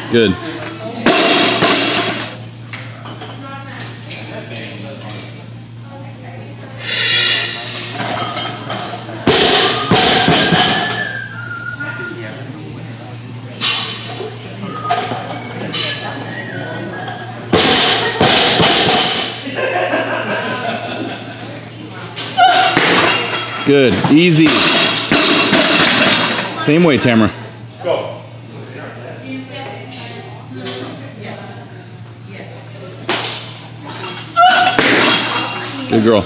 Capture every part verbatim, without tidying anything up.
Good. Good. Easy. Same way, Tamara. Go. Good girl.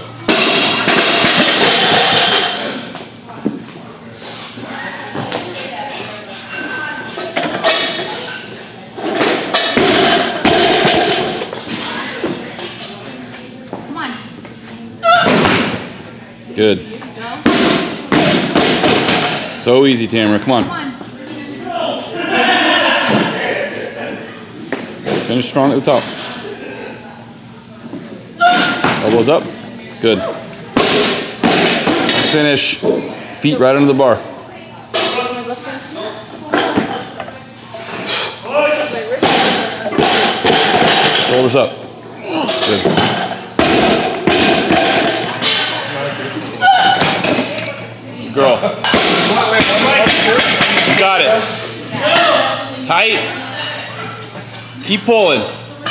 Come on. Good. So easy, Tamara. Come on. Come on. Finish strong at the top. Elbows up. Good. Finish. Feet right under the bar. Shoulders up. Good. Girl. You got it. Tight. Keep pulling.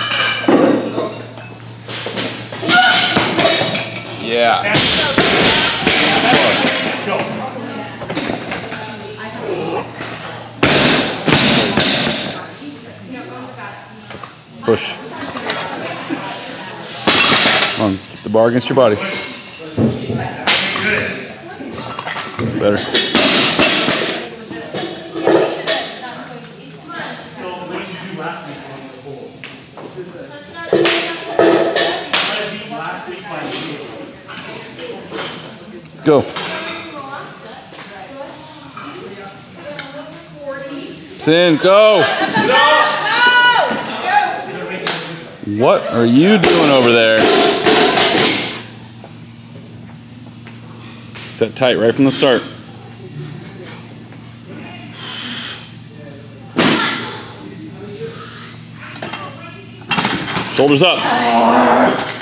Yeah. Push. Come on, keep the bar against your body. Better. Let's go. Sin, go. What are you doing over there? Set tight right from the start. Shoulders up.